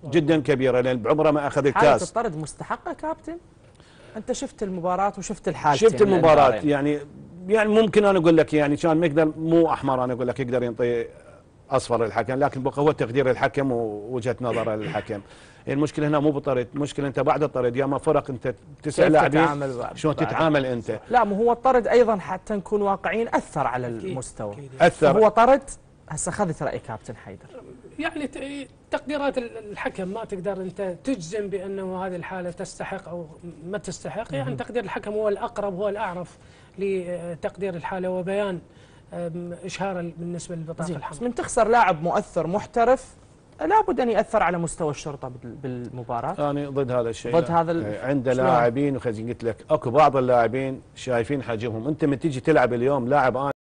جدا كبيره، لان بعمره ما اخذ حالة الكاس. الطرد مستحقه كابتن؟ انت شفت المباراه وشفت الحالتين، شفت المباراه الإنذارين. يعني ممكن انا اقول لك يعني كان مقدر مو احمر، انا اقول لك يقدر ينطي اصفر للحكم، لكن بقى هو تقدير الحكم ووجهه نظره للحكم. المشكله هنا مو بالطرد، المشكله انت بعد الطرد يا ما فرق انت 9 كيف لاعبين تتعامل شلون تتعامل انت. لا، مو هو الطرد ايضا حتى نكون واقعيين اثر على المستوى. اثر. هو طرد. هسه خذت راي كابتن حيدر. يعني تقديرات الحكم ما تقدر انت تجزم بانه هذه الحاله تستحق او ما تستحق، يعني تقدير الحكم هو الاقرب، هو الاعرف لتقدير الحاله وبيان اشهاره بالنسبه للبطاقه الحمراء. من تخسر لاعب مؤثر محترف لابد ان ياثر على مستوى الشرطه بالمباراه. انا ضد هذا الشيء. ضد هذا عنده لاعبين، وخليني قلت لك اكو بعض اللاعبين شايفين حجمهم، انت من تيجي تلعب اليوم لاعب